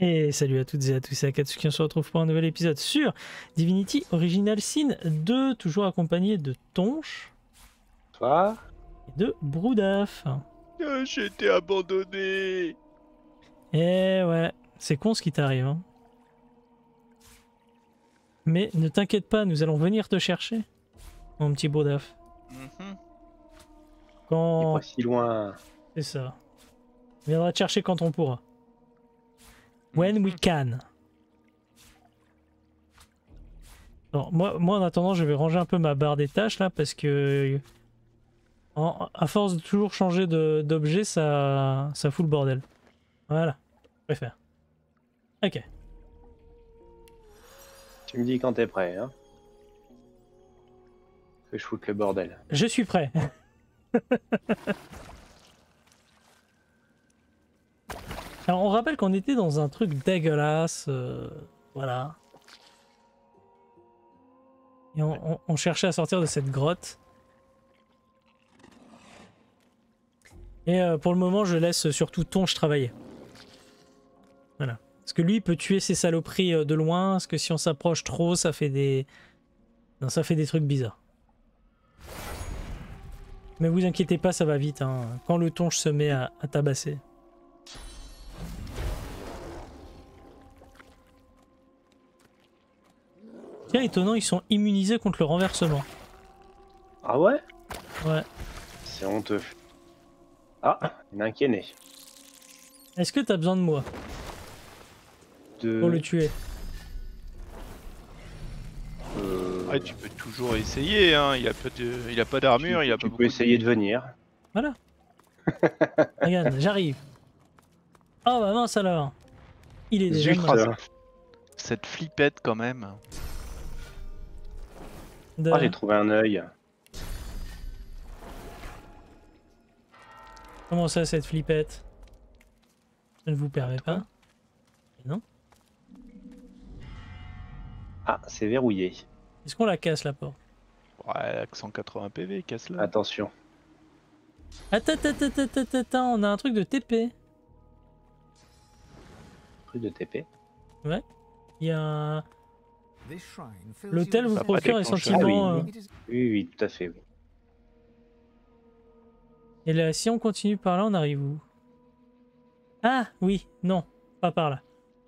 Et salut à toutes et à tous, c'est Akatsuki, on se retrouve pour un nouvel épisode sur Divinity Original Sin 2, toujours accompagné de Tonche Toi? et de Broudaf. J'ai été abandonné. Et ouais, c'est con ce qui t'arrive. Hein. Mais ne t'inquiète pas, nous allons venir te chercher, mon petit Broudaf. Mhm. Quand... Pas si loin. C'est ça. On viendra te chercher quand on pourra. When we can. Bon, moi en attendant, je vais ranger un peu ma barre des tâches là parce que à force de toujours changer d'objet, ça fout le bordel. Voilà, je préfère. Ok. Tu me dis quand t'es prêt, hein? Que je foute le bordel. Je suis prêt. Alors on rappelle qu'on était dans un truc dégueulasse, voilà. Et on cherchait à sortir de cette grotte. Et pour le moment, je laisse surtout Tonche travailler. Voilà. Parce que lui, il peut tuer ses saloperies de loin, parce que si on s'approche trop, ça fait des... Non, ça fait des trucs bizarres. Mais vous inquiétez pas, ça va vite, hein. Quand le Tonche se met à tabasser. Tiens, étonnant, ils sont immunisés contre le renversement. Ah ouais? Ouais. C'est honteux. Ah, il y en a un qui est né. Est-ce que t'as besoin de moi pour le tuer? Ouais, tu peux toujours essayer, hein. Il a pas d'armure, il a pas Tu beaucoup peux essayer de venir. Voilà. Regarde, j'arrive. Oh bah mince alors. Il est déjà Zut. mort. Cette flippette quand même. Ah, j'ai trouvé un œil. Comment ça, cette flippette? Je ne vous permets pas. Et non. Ah, c'est verrouillé. Est-ce qu'on la casse la porte? Ouais, 180 PV, casse-la. Attention. Attends, on a un truc de TP. Truc de TP. Ouais. Il y a un... L'hôtel vous Après, procure avec ton essentiellement... Oui, oui, tout à fait, oui. Et là, si on continue par là, on arrive où? Ah, oui, non, pas par là.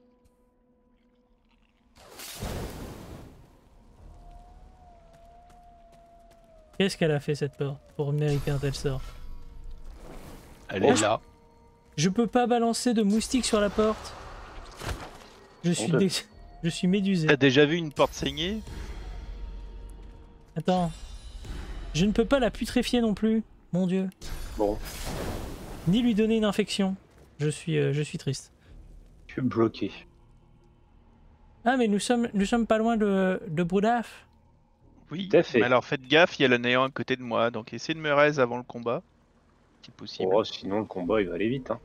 Qu'est-ce qu'elle a fait cette porte pour mériter un tel sort? Elle est là. Je peux pas balancer de moustique sur la porte. Je suis médusé. T'as déjà vu une porte saignée? Attends. Je ne peux pas la putréfier non plus. Mon dieu. Bon, Ni lui donner une infection. Je suis triste. tu es bloqué. Ah mais nous sommes pas loin de Broudaf. Oui, Tout à fait. mais alors faites gaffe, il y a le néant à côté de moi, donc essayez de me raise avant le combat, si possible. Oh, sinon le combat il va aller vite, hein.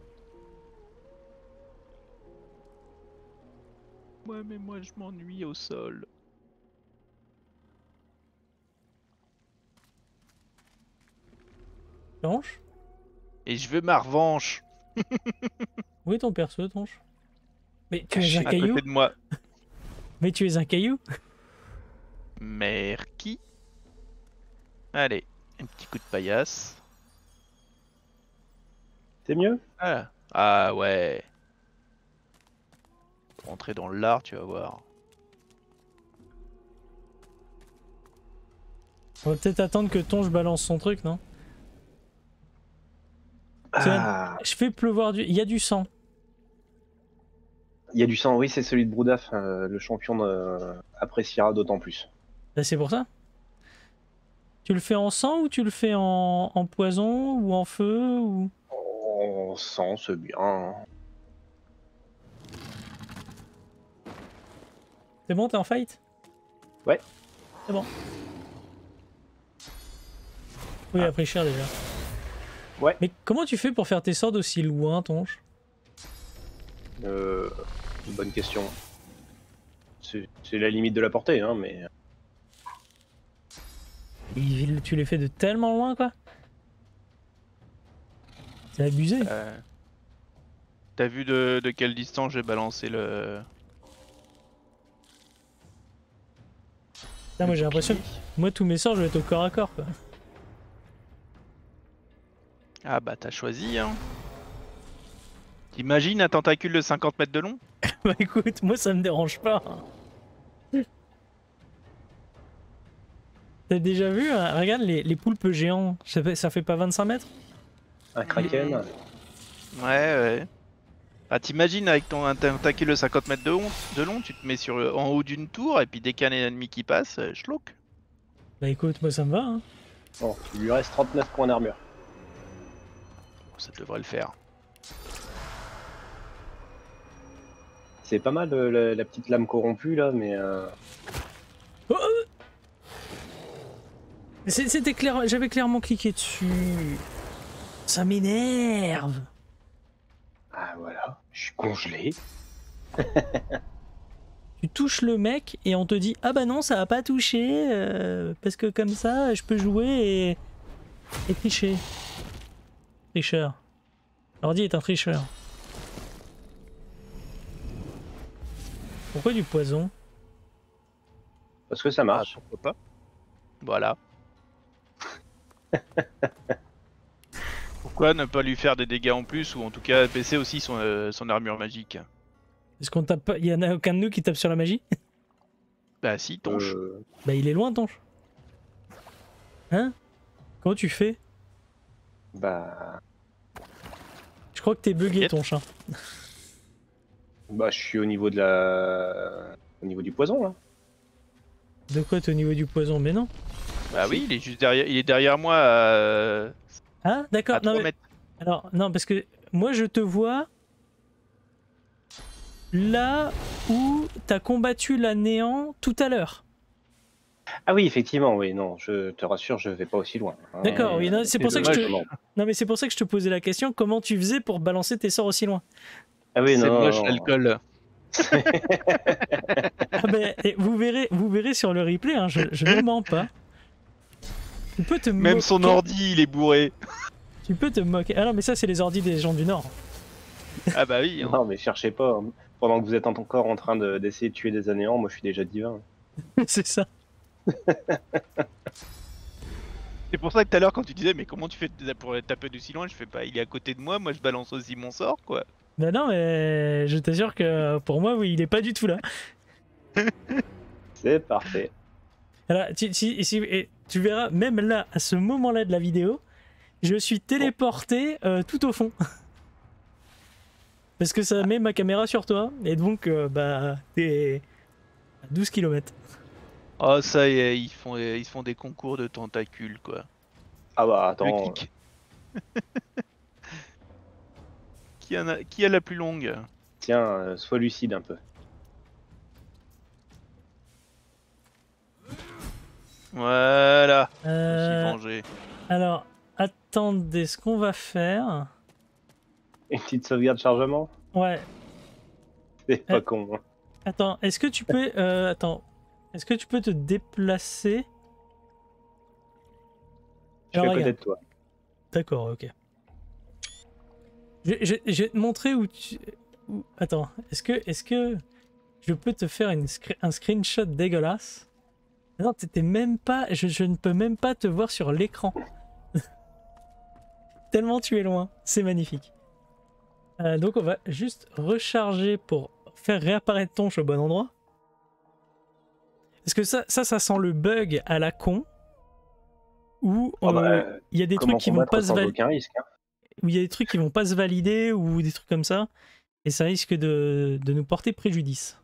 Ouais, mais moi je m'ennuie au sol. Tonche? Et je veux ma revanche. Où est ton perso, Tonche? Mais tu es Caché un À caillou? côté de moi. Mais tu es un caillou? Merci. Allez, un petit coup de paillasse. C'est mieux? Ah ouais. Rentrer dans l'art, tu vas voir. On va peut-être attendre que Tonche balance son truc, non? Ah, Je fais pleuvoir du... Il y a du sang. il y a du sang, oui, c'est celui de Broudaf. Le champion appréciera d'autant plus. Là, c'est pour ça. Tu le fais en sang ou tu le fais en poison ou en feu ou... Oh, sang, c'est bien. C'est bon, t'es en fight? Ouais. C'est bon. Oui, il a pris cher déjà. Ouais. Mais comment tu fais pour faire tes sorts d'aussi loin, Tonche? Bonne question. C'est la limite de la portée, hein, mais... Tu les fais de tellement loin, quoi? C'est abusé. T'as vu de quelle distance j'ai balancé le... Putain, moi j'ai l'impression que moi tous mes sorts je vais être au corps à corps quoi. Ah bah t'as choisi hein. T'imagines un tentacule de 50 mètres de long? Bah écoute, moi ça me dérange pas. T'as déjà vu, regarde les poulpes géants, ça fait pas 25 mètres? Un kraken. Ouais, ouais. Ah, t'imagines avec un tentacule de 50 mètres de long, tu te mets en haut d'une tour et puis dès qu'il y a un ennemi qui passe, schlock. Bah écoute, moi ça me va hein. Bon, il lui reste 39 points d'armure. Ça devrait le faire. C'est pas mal la petite lame corrompue là, mais Oh, c'était clair, j'avais clairement cliqué dessus. Ça m'énerve. ah voilà, je suis congelé. Tu touches le mec et on te dit ah bah non ça va pas toucher parce que comme ça je peux jouer et tricher. Tricheur. L'ordi est un tricheur. Pourquoi du poison? Parce que ça Ah, marche. pourquoi pas. Voilà. Pourquoi ne pas lui faire des dégâts en plus ou en tout cas baisser aussi son armure magique? Est-ce qu'on tape pas... Il y en a aucun de nous qui tape sur la magie? Bah si, Tonche. Bah il est loin Tonche. Hein? Comment tu fais? Bah, Je crois que t'es bugué T'inquiète. Tonche. Hein. bah, je suis au niveau de au niveau du poison là. De quoi t'es au niveau du poison? Mais non. Bah oui, il est juste derrière, il est derrière moi Ah d'accord. à Non 3 mais... mètres. Alors non parce que moi je te vois là où t'as combattu la néant tout à l'heure. Ah oui, effectivement, oui, non, je te rassure, je vais pas aussi loin. hein. D'accord, oui, non, c'est pour ça que je te... dommage. Non mais c'est pour ça que je te posais la question, comment tu faisais pour balancer tes sorts aussi loin? Ah oui, C'est non, moche non. l'alcool. Ah ben, et vous verrez sur le replay, hein, je ne mens pas. Tu peux te Même moquer. son ordi, il est bourré. Tu peux te moquer. Ah non mais ça c'est les ordis des gens du Nord. Ah bah oui. Hein. Non, mais cherchez pas. hein. Pendant que vous êtes encore en train d'essayer de tuer des anéants, moi je suis déjà divin. C'est ça. C'est pour ça que tout à l'heure quand tu disais mais comment tu fais pour taper de si loin, je fais pas, il est à côté de moi, moi je balance aussi mon sort quoi. Ben non mais je t'assure que pour moi oui il est pas du tout là. C'est parfait. Alors, et tu verras même là à ce moment-là de la vidéo, je suis téléporté tout au fond. Parce que ça met ma caméra sur toi et donc bah t'es à 12 km. Oh ça y est, ils font des concours de tentacules quoi. Ah bah Le attends. kick. Qui a la plus longue? Tiens, sois lucide un peu. Voilà. Je me suis vengé. Alors, attendez, ce qu'on va faire... Une petite sauvegarde de chargement. Ouais, C'est pas con. hein. attends, est-ce que tu peux... attends, est-ce que tu peux te déplacer? Je suis Alors, à côté regarde. de toi. D'accord, ok. Je vais te montrer où tu... Attends, est-ce que je peux te faire un screenshot dégueulasse? Non, t'étais même pas... Je ne peux même pas te voir sur l'écran. Tellement tu es loin, c'est magnifique. Donc on va juste recharger pour faire réapparaître Tonche au bon endroit. Parce que ça sent le bug à la con. Où il y a des trucs qui vont pas se valider. Aucun risque. hein. Où il y a des trucs qui vont pas se valider ou des trucs comme ça. Et ça risque de nous porter préjudice.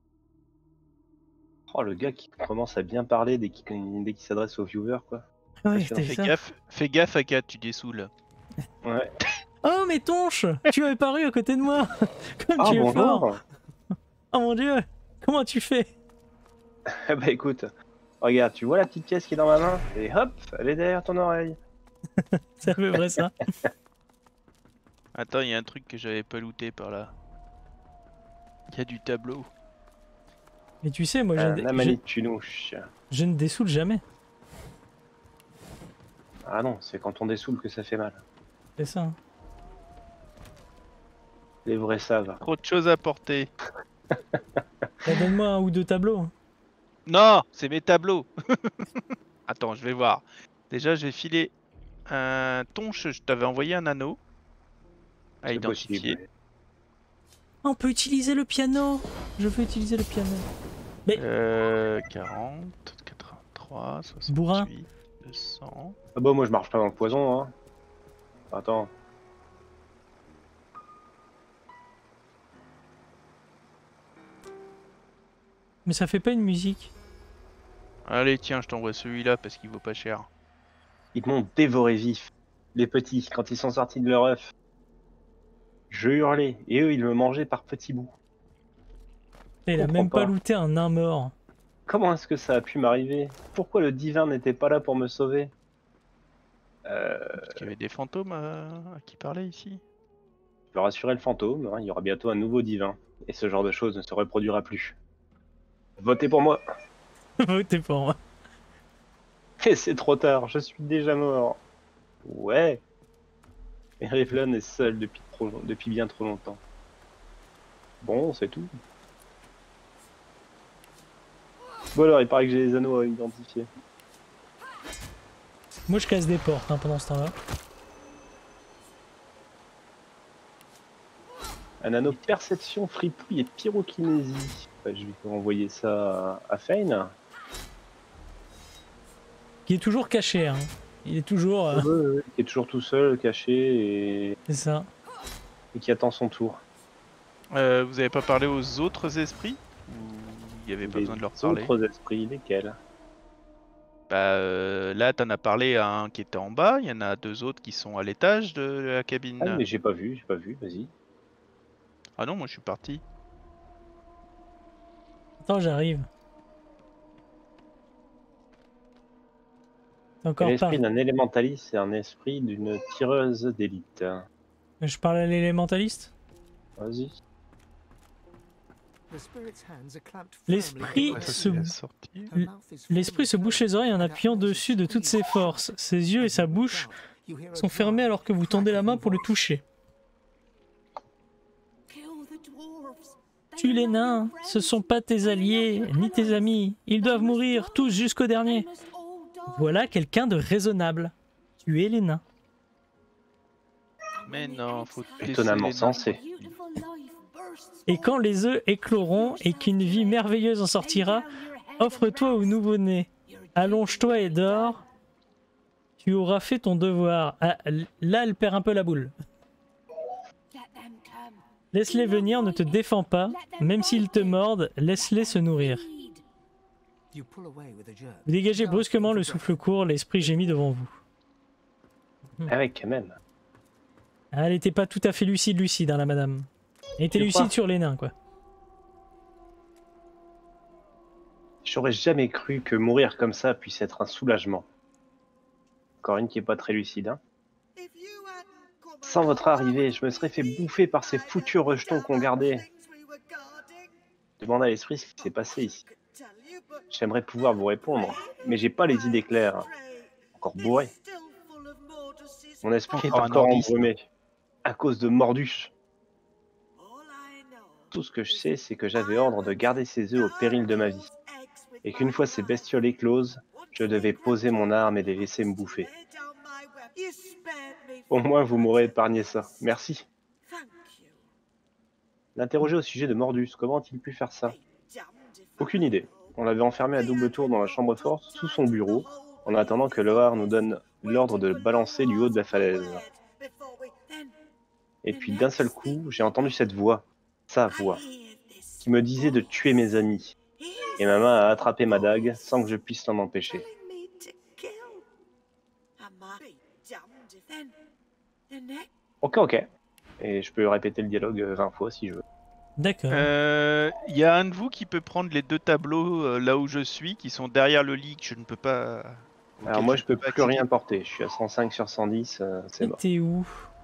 Oh, le gars qui commence à bien parler dès qu'il s'adresse aux viewers, quoi. Ouais, Fais c'était ça. Fais gaffe à 4, tu dessoules. Ouais. Oh mais Tonche, tu es apparu à côté de moi. Comme Ah tu es fort. bonjour. Oh mon dieu, comment tu fais? Bah écoute, regarde, tu vois la petite pièce qui est dans ma main? Et hop, elle est derrière ton oreille. C'est à peu près ça. Attends, il y a un truc que j'avais pas looté par là. Il y a du tableau. Mais tu sais, moi La manite tunouche. je ne dessoule jamais. Ah non, c'est quand on dessoule que ça fait mal. C'est ça. Hein. Les vrais savent. Trop de choses à porter. Bah, donne-moi un ou deux tableaux. Non, c'est mes tableaux. Attends, je vais voir. Déjà, je vais filer un tonche. Je t'avais envoyé un anneau à C'est identifier. possible. On peut utiliser le piano. Je veux utiliser le piano. 40, 83, Bourrin. 68, 200. Ah bah moi je marche pas dans le poison, hein. Attends. Mais ça fait pas une musique. Allez, tiens, je t'envoie celui-là parce qu'il vaut pas cher. Ils m'ont dévoré vif. Les petits, quand ils sont sortis de leur œuf. Je hurlais, et eux ils me mangeaient par petits bouts. Il a comprends même pas pas. looté un nain mort. Comment est-ce que ça a pu m'arriver? Pourquoi le divin n'était pas là pour me sauver? Parce qu'il y avait des fantômes à qui parlait ici. Je peux rassurer le fantôme, hein, il y aura bientôt un nouveau divin. Et ce genre de choses ne se reproduira plus. Votez pour moi. Votez pour moi. Et c'est trop tard, je suis déjà mort. Ouais. Et Revlon est seul depuis bien trop longtemps. Bon, c'est tout. Bon alors, il paraît que j'ai les anneaux à identifier. Moi je casse des portes hein, pendant ce temps-là. Un anneau perception, fripouille et pyrokinésie. Bah, je vais te renvoyer ça à Fane. Qui est toujours caché. Hein. Il est toujours. Ouais, qui est toujours tout seul, caché C'est ça. et qui attend son tour. Vous avez pas parlé aux autres esprits? Ou il y avait pas Les besoin de leur parler? autres esprits, lesquels? Bah là, t'en as parlé à un qui était en bas. Il y en a deux autres qui sont à l'étage de la cabine. Ah mais j'ai pas vu, vas-y. Ah non, moi je suis parti. Attends, j'arrive. T'es encore pas. L'esprit d'un élémentaliste et un esprit d'une tireuse d'élite. Je parle à l'élémentaliste. Vas-y. L'esprit Ouais, ça, se... c'est la sortie. L'esprit se bouche les oreilles en appuyant dessus de toutes ses forces. Ses yeux et sa bouche sont fermés alors que vous tendez la main pour le toucher. Tue les nains, ce sont pas tes alliés, ni tes amis. Ils doivent mourir, tous jusqu'au dernier. Voilà quelqu'un de raisonnable. Tuer les nains. Mais non, faut laisser Étonnamment les nains. sensé. Et quand les œufs écloront et qu'une vie merveilleuse en sortira, offre-toi au nouveau-né. Allonge-toi et dors. Tu auras fait ton devoir. Ah, là, elle perd un peu la boule. Laisse-les venir, ne te défends pas. Même s'ils te mordent, laisse-les se nourrir. Vous dégagez brusquement le souffle court, l'esprit gémit devant vous. Ah ouais, quand même. Ah, elle était pas tout à fait lucide, hein, la madame. Elle était Tu lucide crois? sur les nains, quoi. J'aurais jamais cru que mourir comme ça puisse être un soulagement. Encore une qui est pas très lucide, hein. Sans votre arrivée, je me serais fait bouffer par ces foutus rejetons qu'on gardait. Demande à l'esprit ce qui s'est passé ici. J'aimerais pouvoir vous répondre, mais j'ai pas les idées claires. Encore bourré. Mon esprit est Encore un encore nordiste. embrumé. À cause de Mordus. Tout ce que je sais, c'est que j'avais ordre de garder ces œufs au péril de ma vie. Et qu'une fois ces bestioles écloses, je devais poser mon arme et les laisser me bouffer. Au moins, vous m'aurez épargné ça. Merci. L'interroger au sujet de Mordus. Comment a-t-il pu faire ça? Aucune idée. On l'avait enfermé à double tour dans la chambre forte, sous son bureau, en attendant que Loar nous donne l'ordre de le balancer du haut de la falaise. Et puis d'un seul coup, j'ai entendu cette voix, sa voix, qui me disait de tuer mes amis. Et ma main a attrapé ma dague sans que je puisse l'en empêcher. Ok. Et je peux répéter le dialogue 20 fois si je veux. D'accord. Il y a un de vous qui peut prendre les deux tableaux là où je suis, qui sont derrière le lit, que je ne peux pas. Alors moi je peux plus rien porter, je suis à 105 sur 110, c'est Et mort. t'es où?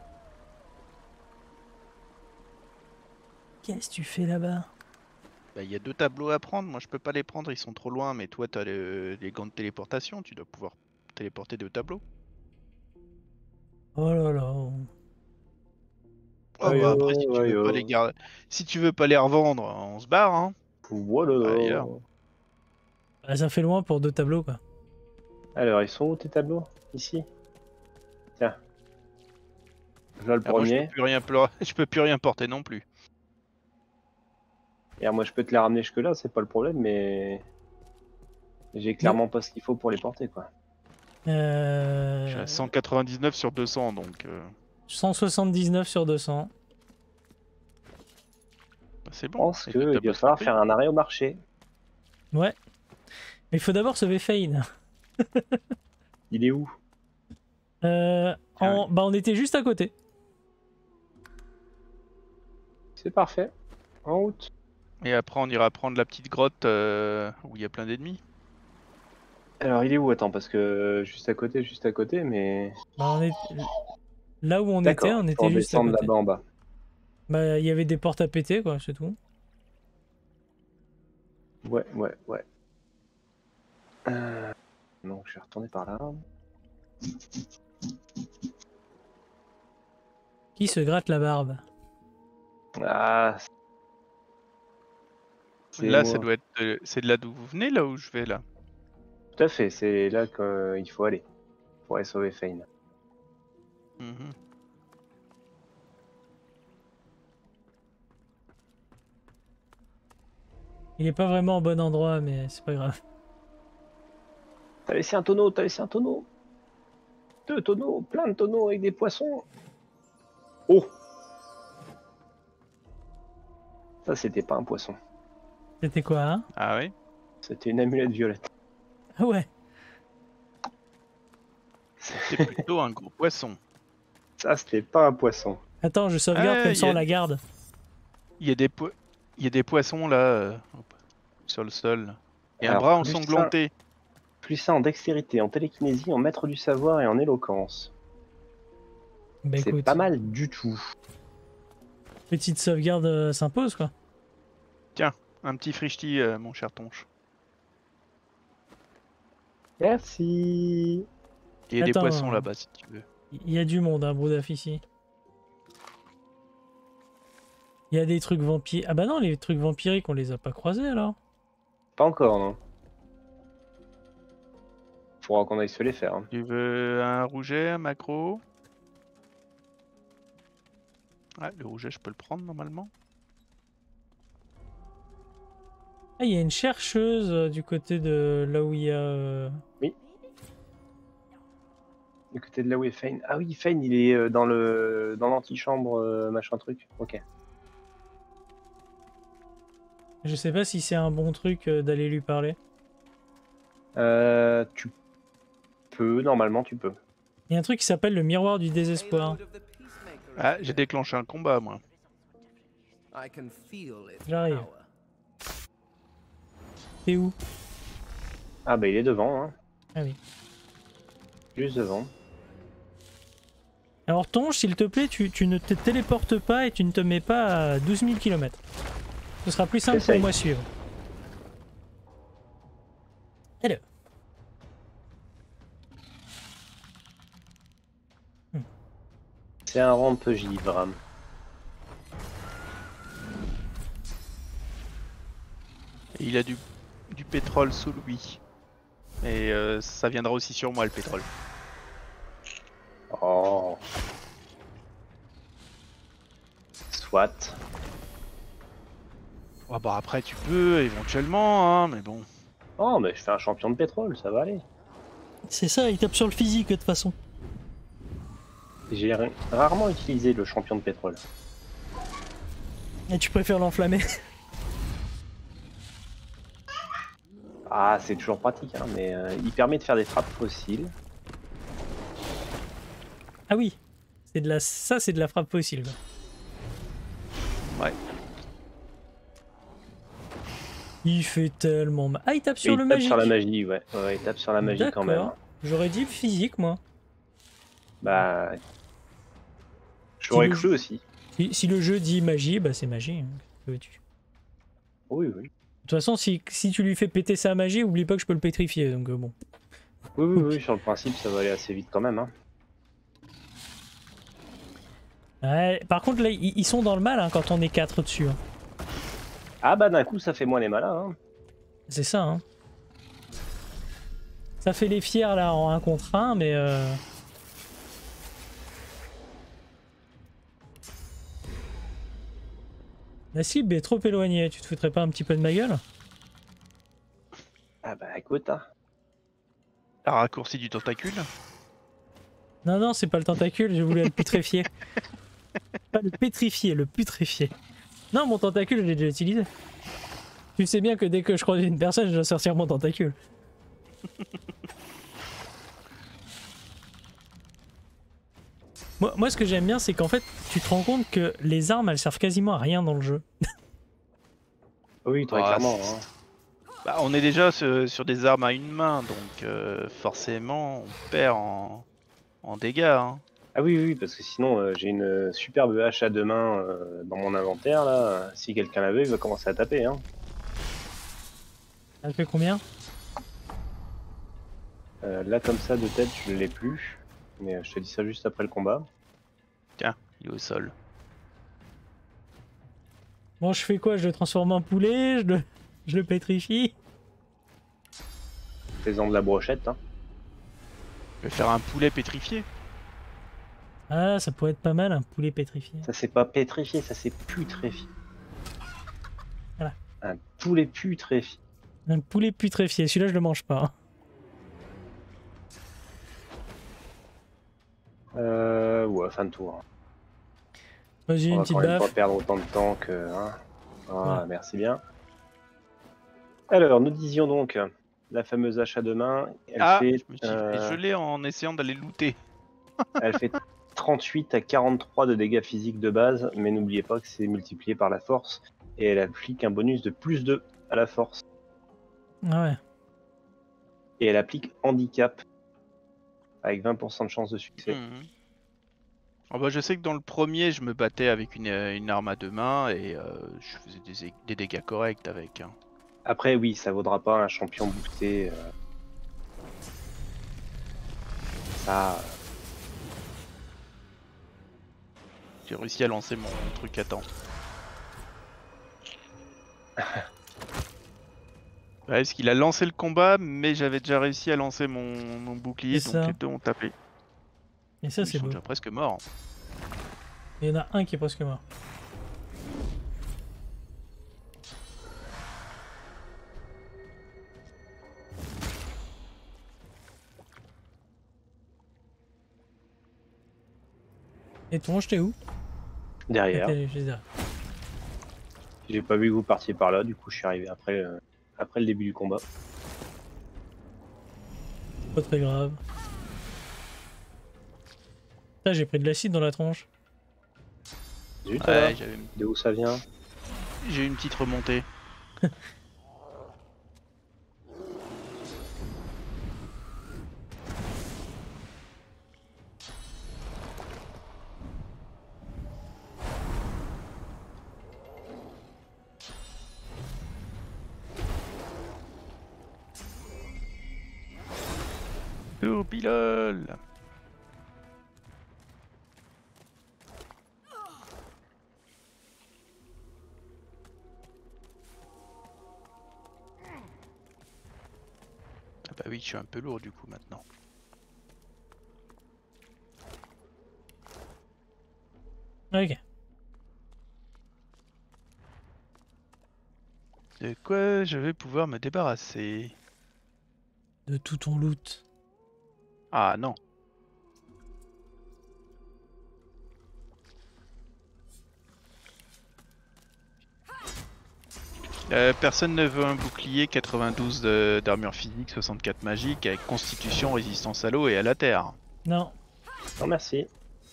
Qu'est-ce que tu fais là-bas? Bah, il y a deux tableaux à prendre, moi je peux pas les prendre, ils sont trop loin, mais toi t'as les gants de téléportation, tu dois pouvoir téléporter deux tableaux. Oh là là. Oh, bah après, si tu veux pas les garder, si tu veux pas les revendre, on se barre, hein. Voilà. Ailleurs. Bah, ça fait loin pour 2 tableaux, quoi. Alors, ils sont où tes tableaux? Ici. Tiens. Là, le Ah, moi, je premier. peux plus rien je peux plus rien porter non plus. Et moi, je peux te les ramener jusque-là, c'est pas le problème, mais... J'ai clairement pas ce qu'il faut pour les porter, quoi. Je suis à 199 sur 200, donc 179 sur 200. bah, c'est Je bon. pense Et qu'il deux va tableaux falloir strippés. faire un arrêt au marché. Ouais. Mais il faut d'abord sauver Fane. Il est où? Tiens, Bah, on était juste à côté. C'est parfait. En route. et après, on ira prendre la petite grotte où il y a plein d'ennemis. Alors, il est où? Attends, parce que juste à côté, mais... Bah, on est... Là où on était, D'accord, on pour était juste à descendre côté. là-bas en bas. Bah, il y avait des portes à péter, quoi, c'est tout. Ouais. Donc, je vais retourner par là. Qui se gratte la barbe? Ah, c'est Là, moi. ça doit être. C'est de là d'où vous venez, là où je vais, là. Tout à fait, c'est là qu'il faut aller. Pour aller sauver Fane. Mhm. Il est pas vraiment au bon endroit, mais c'est pas grave. T'as laissé un tonneau, t'as laissé un tonneau. 2 tonneaux, plein de tonneaux avec des poissons. Oh! Ça, c'était pas un poisson. C'était quoi, hein? Ah oui? C'était une amulette violette. Ah ouais. C'est plutôt un gros poisson. Ça, c'était pas un poisson. Attends, je sauvegarde comme ça on la garde. Il y a des il y a des poissons là hop, sur le sol. Et un Alors, bras ensanglanté. Plus ça en dextérité, en télékinésie, en maître du savoir et en éloquence. Bah C'est écoute, pas mal du tout. petite sauvegarde s'impose, quoi. Tiens, un petit frichti, mon cher Tonche. Merci. Il y a des Attends. poissons là-bas si tu veux. Il y a du monde, hein, Broudaf, ici. Il y a des trucs vampires. Ah bah non, les trucs vampiriques, on les a pas croisés, alors. Pas encore, non. Faudra qu'on aille se les faire. Hein. Tu veux un rouget, un macro? Ah, le rouget, je peux le prendre normalement. Ah, il y a une chercheuse du côté de là où il y a... Du côté de là où est Fane. Ah oui, Fane, il est dans l'antichambre, machin truc. Ok. Je sais pas si c'est un bon truc d'aller lui parler. Tu peux, normalement, tu peux. Il y a un truc qui s'appelle le miroir du désespoir. Ah, j'ai déclenché un combat moi. J'arrive. T'es où? Ah bah il est devant, hein. Ah oui. Juste devant. Alors Tonge, s'il te plaît, tu ne te téléportes pas et tu ne te mets pas à 12 000 km. Ce sera plus simple pour J'essaye. moi à suivre. Hello. C'est un rampe givre. Et il a du pétrole sous lui. Et ça viendra aussi sur moi le pétrole. Oh. Soit. Ah bah après tu peux éventuellement, hein, mais bon. Oh, mais je fais un champion de pétrole, ça va aller. C'est ça, il tape sur le physique de toute façon. J'ai rarement utilisé le champion de pétrole. Et tu préfères l'enflammer. Ah, c'est toujours pratique, hein, mais il permet de faire des frappes fossiles. Ah oui, c'est de la... ça c'est de la frappe fossile. Ouais. Il fait tellement mal. Ah, il tape Et sur il le tape magique. sur la magie, ouais. Ouais, il tape sur la magie quand même. D'accord. J'aurais dit physique, moi. Bah. J'aurais le cru aussi. Si le jeu dit magie, bah c'est magie. Hein. Que veux-tu ? Oui, oui. De toute façon, si tu lui fais péter sa magie, oublie pas que je peux le pétrifier, donc bon. Oui, sur le principe, ça va aller assez vite quand même. Hein. Ouais, par contre, là, ils sont dans le mal hein, quand on est 4 dessus. Hein. Ah bah d'un coup ça fait moins les malins. Hein. C'est ça. Hein. Ça fait les fiers là en 1 contre 1, mais... La cible est trop éloignée, tu te foutrais pas un petit peu de ma gueule? Ah bah écoute, hein. La raccourci du tentacule. Non, non, c'est pas le tentacule, je voulais le putréfier. Pas le pétrifier, le putréfier. Non, mon tentacule, je l'ai déjà utilisé. Tu sais bien que dès que je croise une personne, je dois sortir mon tentacule. Moi, ce que j'aime bien, c'est qu'en fait, tu te rends compte que les armes, elles servent quasiment à rien dans le jeu. Oui, très Ah, clairement. Hein. Bah, on est déjà sur des armes à une main, donc forcément on perd en dégâts. Hein. Ah oui, oui, parce que sinon j'ai une superbe hache à 2 mains dans mon inventaire là. Si quelqu'un la veut, il va commencer à taper. Hein. Elle fait combien? Là comme ça de tête, je ne l'ai plus. Mais je te dis ça juste après le combat. Tiens, il est au sol. Bon, je fais quoi? Je le transforme en poulet? Je le pétrifie? Fais-en de la brochette. Hein. Je vais faire un poulet pétrifié. Ah, ça pourrait être pas mal, un poulet pétrifié. Ça c'est pas pétrifié, ça c'est putréfié. Voilà. Un poulet putréfié. Un poulet putréfié, celui-là je le mange pas. Ouais, fin de tour. Vas-y, On une va petite quand même baffe. pas perdre autant de temps que... Hein. Ah, Ouais. merci bien. Alors, nous disions donc, la fameuse hache à 2 mains, elle fait... Je me suis fait geler en essayant d'aller looter. Elle fait 38 à 43 de dégâts physiques de base, mais n'oubliez pas que c'est multiplié par la force, et elle applique un bonus de plus 2 à la force. Ah ouais. Et elle applique handicap, avec 20% de chance de succès. Mhm. Oh bah, je sais que dans le premier, je me battais avec une arme à 2 mains et je faisais des dégâts corrects avec. Hein. Après, oui, ça vaudra pas un champion boosté. Ça... J'ai réussi à lancer mon truc à temps. Ouais, parce qu'il a lancé le combat, mais j'avais déjà réussi à lancer mon bouclier, C'est donc ça. les deux ont tapé. Et ça, Ils c'est sont beau. déjà presque morts. Il y en a un qui est presque mort. Et ton, j'étais où? Derrière. J'étais derrière. J'ai pas vu que vous partiez par là, du coup je suis arrivé après, après le début du combat. Pas très grave. Putain, j'ai pris de l'acide dans la tronche. Zut, Ouais, alors, j'avais de où ça vient? j'ai une petite remontée. Oh, pilole! Ah bah oui, je suis un peu lourd du coup maintenant. Ok. De quoi je vais pouvoir me débarrasser? De tout ton loot. Ah non. Personne ne veut un bouclier 92 d'armure physique, 64 magique, avec constitution, résistance à l'eau et à la terre. Non. Non merci.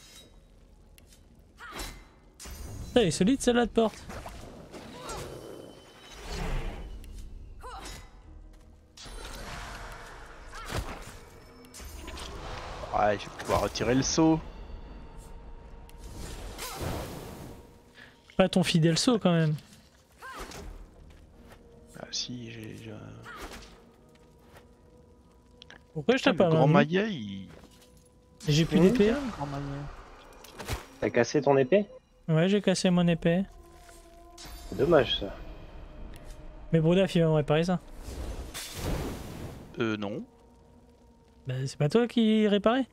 Elle est solide celle-là de porte. Ouais, je vais pouvoir retirer le saut. Pas ton fidèle saut quand même. Ah si, j'ai... Pourquoi je t'ai Le pas grand maintenu? maillet, il... J'ai plus d'épée. Le grand maillet. T'as cassé ton épée? Ouais, j'ai cassé mon épée. C'est dommage ça. Mais Brodaf, il va me réparer ça. Non. Bah, c'est pas toi qui réparais?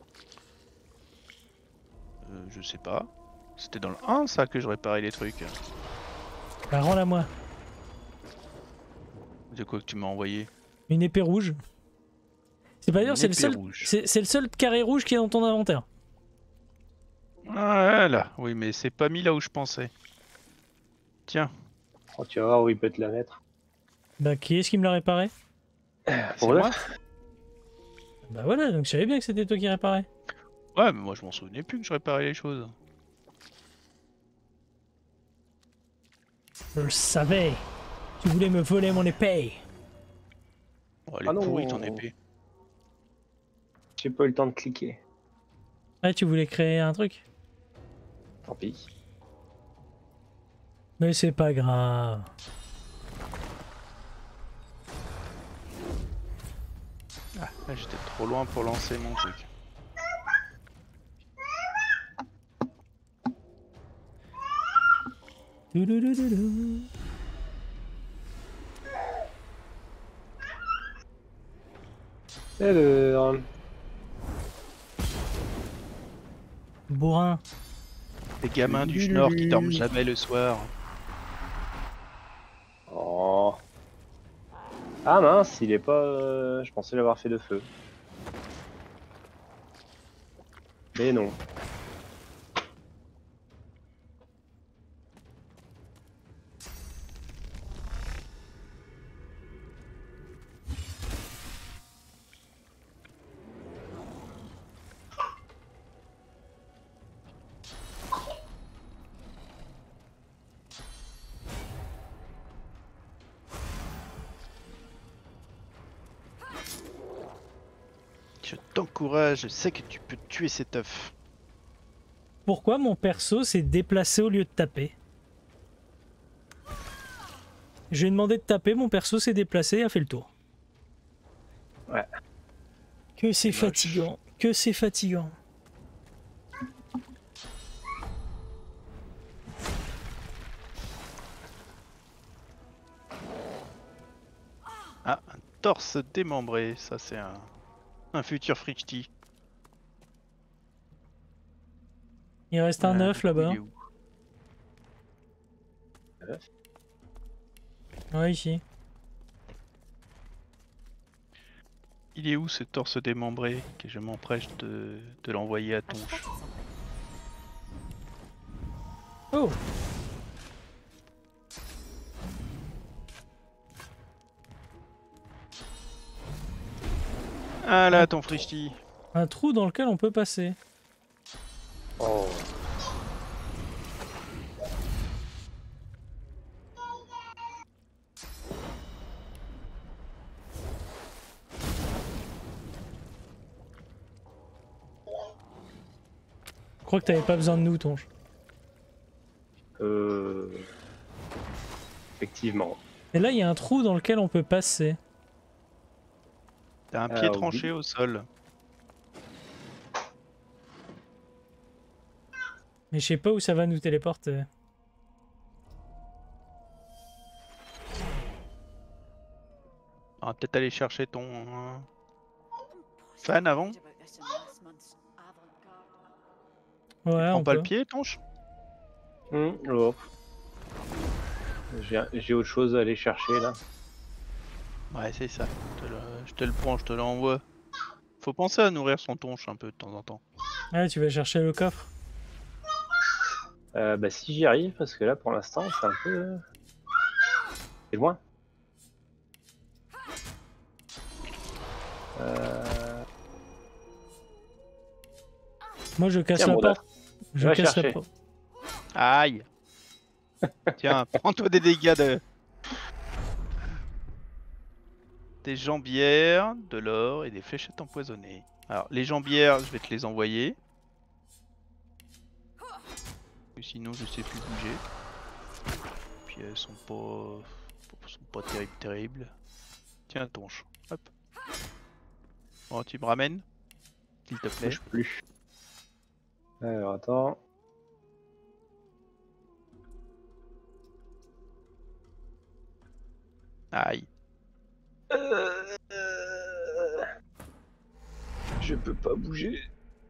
Je sais pas. C'était dans le 1 ça que je réparais les trucs. Bah, rends-la moi. De quoi que tu m'as envoyé? Une épée rouge. C'est pas Une dire, c'est le épée seul. rouge. C'est le seul carré rouge qui est dans ton inventaire. Voilà, oui, mais c'est pas mis là où je pensais. Tiens, Oh, tu vas voir où il peut te la mettre. Bah, qui est-ce qui me l'a réparé? c'est Voilà. moi. Bah voilà, donc je savais bien que c'était toi qui réparais. Ouais, mais moi je m'en souvenais plus que je réparais les choses. Je le savais. Tu voulais me voler mon épée. Oh, elle est Ah non. pourrie ton épée. J'ai pas eu le temps de cliquer. Ah, tu voulais créer un truc? Tant pis. Mais c'est pas grave. Ah, là j'étais trop loin pour lancer mon truc. Douloulouloulou. Alors... Bourrin. Les gamins du Nord qui dorment jamais le soir. Oh. Ah mince, il est pas... Je pensais l'avoir fait de feu. Mais non. Je t'encourage, je sais que tu peux tuer cet œuf. Pourquoi mon perso s'est déplacé au lieu de taper? Je lui ai demandé de taper, mon perso s'est déplacé et a fait le tour. Ouais. Que c'est Moche. fatigant. Que c'est fatigant. Ah, un torse démembré, ça c'est un futur Frichti. Il reste un œuf Du coup, là-bas. il est où? Ouais, ici. Il est où ce torse démembré que je m'empresse de l'envoyer à Tonche? Oh! Ah là, ton Frichti. Un trou dans lequel on peut passer. Oh. Je crois que t'avais pas besoin de nous, Tonge. Effectivement. Et là, il y a un trou dans lequel on peut passer. T'as un pied oui. tranché au sol. Mais je sais pas où ça va nous téléporter. On va peut-être aller chercher ton fan avant. Ouais, Prends on pas peut. le pied, Tonche? Oh. J'ai autre chose à aller chercher là. Ouais, c'est ça. Je te le prends, je te l'envoie. Faut penser à nourrir son Tonche un peu de temps en temps. Ouais, tu vas chercher le coffre. Bah si j'y arrive, parce que là pour l'instant c'est un peu... C'est loin. Moi, je casse Tiens, la Brodaf, porte. Je va casse la chercher. porte. Aïe. Tiens, prends-toi des dégâts de... Des jambières, de l'or et des fléchettes empoisonnées. Alors, les jambières, je vais te les envoyer. Sinon, je sais plus bouger. Puis elles sont pas terribles. Tiens, Tonche. Hop. Oh, tu me ramènes, s'il te plaît. Bouge plus. Alors attends. Aïe. Je peux pas bouger.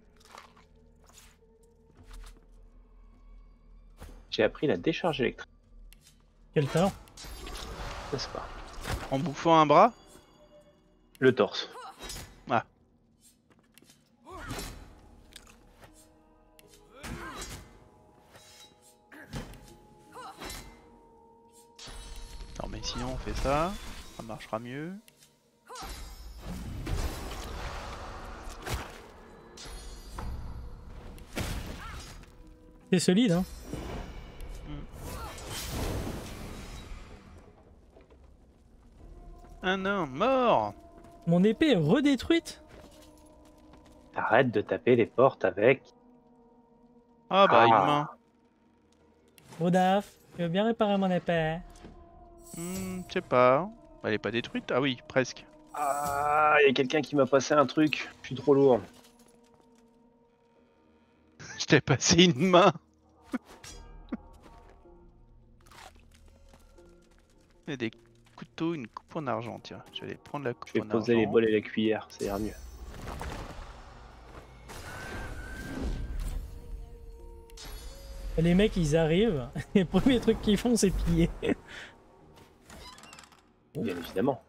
J'ai appris la décharge électrique, Quel talent. n'est-ce pas? En bouffant un bras? Le torse. Ah. Non mais sinon on fait ça marchera mieux. C'est solide, hein. Un nain mort. Mon épée est redétruite. Arrête de taper les portes avec. Ah bah une Ah. main. Rodaf, tu veux bien réparer mon épée? Je sais pas. Elle est pas détruite? Ah oui, presque. Ah, il y a quelqu'un qui m'a passé un truc. Je suis trop lourd. Je t'ai passé une main. Il y a des couteaux, une coupe en argent, tiens. Je vais aller prendre la coupe Je vais en poser argent. les bols et la cuillère, ça ira mieux. Les mecs, ils arrivent. Et le premier truc qu'ils font, c'est piller. Bien évidemment.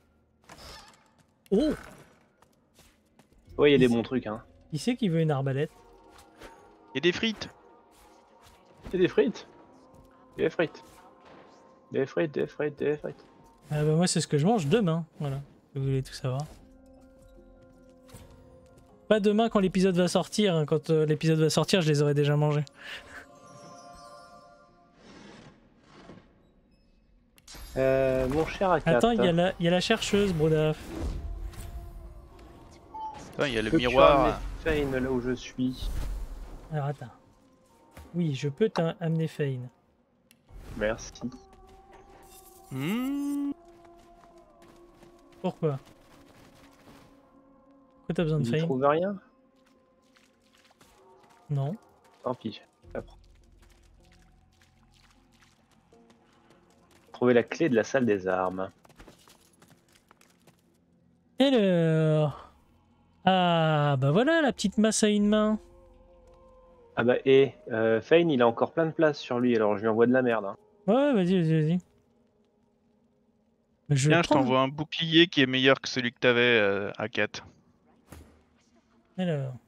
Oh! Ouais, il y a des bons trucs, hein. Qui c'est qui veut une arbalète? Il y a des frites. Il y a des frites. Des frites. Des frites, des frites, des frites. Ah bah moi, c'est ce que je mange demain. Voilà. Si vous voulez tout savoir. Pas demain quand l'épisode va sortir. Hein. Quand l'épisode va sortir, je les aurai déjà mangés. Mon cher Akat. Attends, il y a la chercheuse, Brodaf. Attends, il y a le peux-tu miroir. amener Fane là où je suis. Alors attends. Oui, je peux t'amener Fane. Merci. Pourquoi? Pourquoi t'as besoin de Tu Fane? trouves rien? Non. Tant pis. Après. Trouver la clé de la salle des armes. Alors... Ah, bah voilà la petite masse à une main. Ah bah et Fane il a encore plein de place sur lui alors je lui envoie de la merde. Hein. Ouais, vas-y. Mais je vais Tiens, je prendre. t'envoie un bouclier qui est meilleur que celui que t'avais à 4. Alors...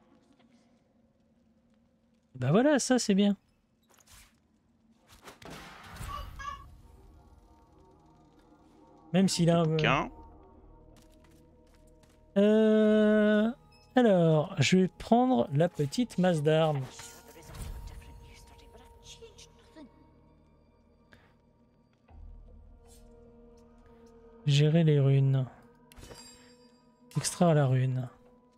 Bah voilà, ça c'est bien. Même s'il a un... Qu'un. Alors, je vais prendre la petite masse d'armes. Gérer les runes. Extraire la rune.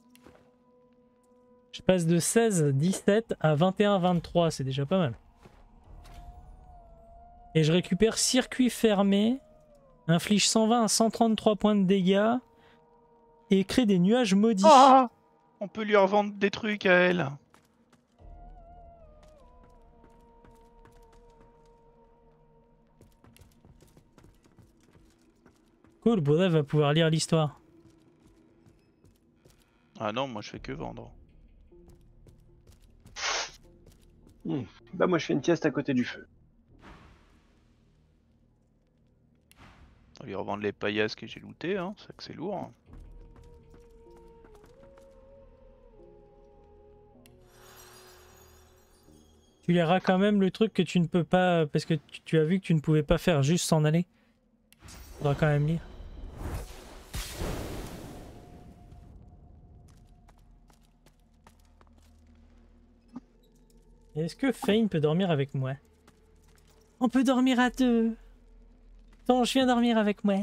Je passe de 16-17 à 21-23, c'est déjà pas mal. Et je récupère circuit fermé, inflige 120 à 133 points de dégâts et crée des nuages maudits. Ah, on peut lui revendre des trucs à elle. Cool, Brodaf va pouvoir lire l'histoire. Ah non, moi je fais que vendre. Bah moi je fais une sieste à côté du feu. On va lui revendre les paillasses que j'ai lootées, hein. C'est que c'est lourd. Hein. Tu liras quand même le truc que tu ne peux pas... Parce que tu as vu que tu ne pouvais pas faire juste s'en aller. Faudra quand même lire. Est-ce que Fane peut dormir avec moi? On peut dormir à deux. Attends, je viens dormir avec moi.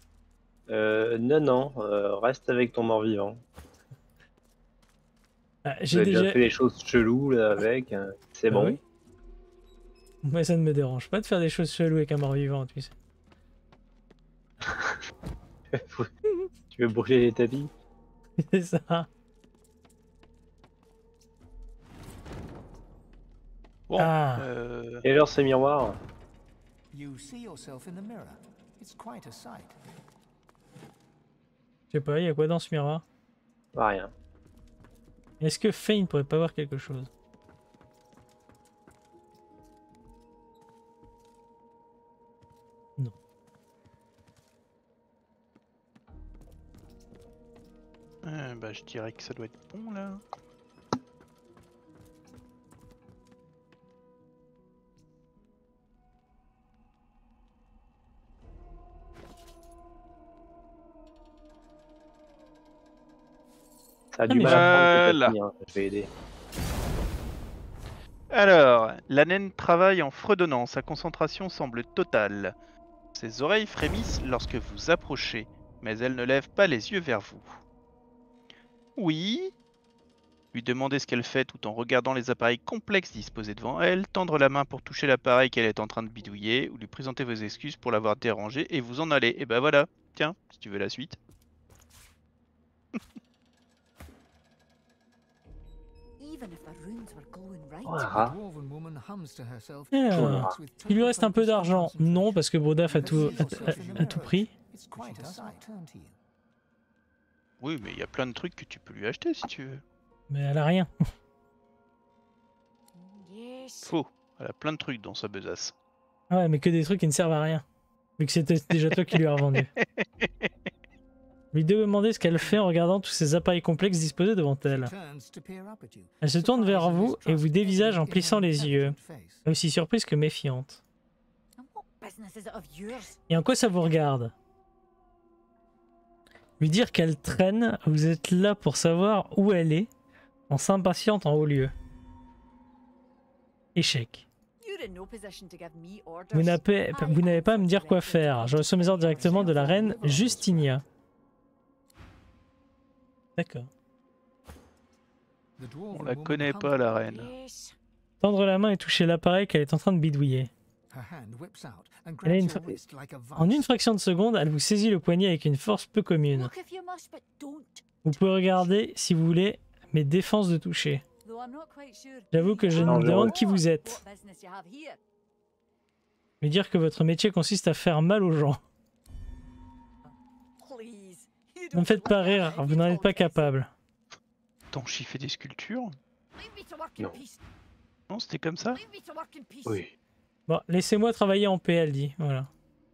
Non, reste avec ton mort-vivant. Ah, J'ai déjà fait des choses cheloues là avec, c'est Ah bon. oui. Moi ça ne me dérange pas de faire des choses cheloues avec un mort-vivant, tu sais. Tu veux brûler les tapis? C'est ça. Bon, Ah. Et alors ces miroirs? You see yourself in the mirror. Je sais pas, il y a quoi dans ce miroir? Pas rien. Est-ce que Fane pourrait pas voir quelque chose? Non. Bah, je dirais que ça doit être bon là. Ça a Ah, du mais mal à prendre Voilà. petit, hein. Je vais aider. Alors, la naine travaille en fredonnant, sa concentration semble totale. Ses oreilles frémissent lorsque vous approchez, mais elle ne lève pas les yeux vers vous. Oui. Lui demander ce qu'elle fait tout en regardant les appareils complexes disposés devant elle, tendre la main pour toucher l'appareil qu'elle est en train de bidouiller, ou lui présenter vos excuses pour l'avoir dérangé et vous en aller. Et ben voilà, tiens, si tu veux la suite. Voilà. Ah, il lui reste un peu d'argent. Non, parce que Brodaf a tout pris. Oui, mais il y a plein de trucs que tu peux lui acheter si tu veux. Mais elle a rien. Faux, elle a plein de trucs dans sa besace. Ouais, mais que des trucs qui ne servent à rien. Vu que c'était déjà toi qui lui as revendu. Lui demander ce qu'elle fait en regardant tous ces appareils complexes disposés devant elle. Elle se tourne vers vous et vous dévisage en plissant les yeux, aussi surprise que méfiante. Et en quoi ça vous regarde? Lui dire qu'elle traîne, vous êtes là pour savoir où elle est, en s'impatiente en haut lieu. Échec. Vous n'avez pas à me dire quoi faire. Je reçois mes ordres directement de la reine Justinia. D'accord. On la connaît pas, la reine. Tendre la main et toucher l'appareil qu'elle est en train de bidouiller. En une fraction de seconde, elle vous saisit le poignet avec une force peu commune. Vous pouvez regarder, si vous voulez, mes défenses de toucher. J'avoue que je Non, me je demande vois. qui vous êtes. Lui dire que votre métier consiste à faire mal aux gens. Ne me faites pas rire, vous n'en êtes pas capable. T'en chiffais des sculptures? Non. Non, c'était comme ça? Oui. Bon, laissez-moi travailler en paix, elle dit. Voilà.